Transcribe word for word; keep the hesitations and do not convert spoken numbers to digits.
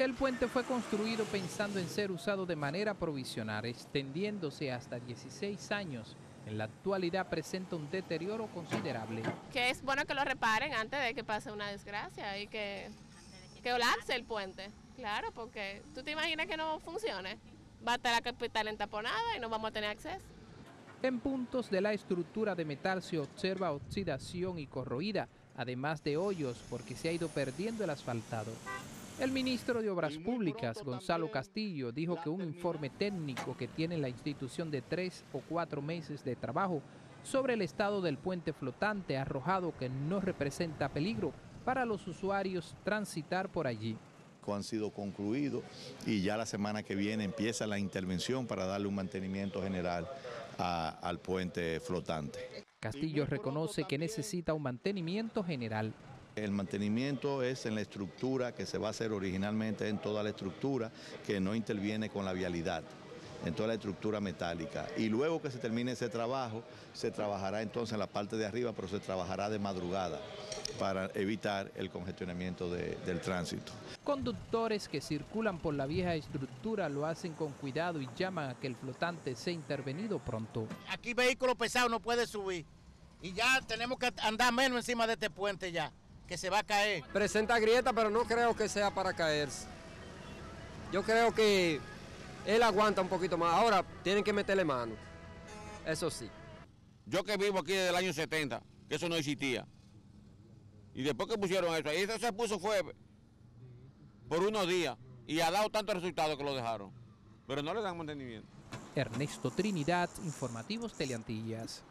El puente fue construido pensando en ser usado de manera provisional, extendiéndose hasta dieciséis años. En la actualidad presenta un deterioro considerable. Que es bueno que lo reparen antes de que pase una desgracia y que, que colapse el puente. Claro, porque tú te imaginas que no funcione. Va a estar la capital entaponada y no vamos a tener acceso. En puntos de la estructura de metal se observa oxidación y corroída, además de hoyos porque se ha ido perdiendo el asfaltado. El ministro de Obras Públicas, Gonzalo Castillo, dijo que un informe técnico que tiene la institución de tres o cuatro meses de trabajo sobre el estado del puente flotante ha arrojado que no representa peligro para los usuarios transitar por allí. Han sido concluidos y ya la semana que viene empieza la intervención para darle un mantenimiento general a, al puente flotante. Castillo reconoce que necesita un mantenimiento general. El mantenimiento es en la estructura que se va a hacer originalmente, en toda la estructura que no interviene con la vialidad, en toda la estructura metálica. Y luego que se termine ese trabajo, se trabajará entonces en la parte de arriba, pero se trabajará de madrugada para evitar el congestionamiento de, del tránsito. Conductores que circulan por la vieja estructura lo hacen con cuidado y llaman a que el flotante sea intervenido pronto. Aquí vehículo pesado no puede subir y ya tenemos que andar menos encima de este puente ya, que se va a caer. Presenta grieta, pero no creo que sea para caerse. Yo creo que él aguanta un poquito más. Ahora tienen que meterle mano, eso sí. Yo que vivo aquí desde el año setenta, que eso no existía. Y después que pusieron eso, ahí eso se puso fue por unos días y ha dado tantos resultados que lo dejaron. Pero no le dan mantenimiento. Ernesto Trinidad, Informativos Teleantillas.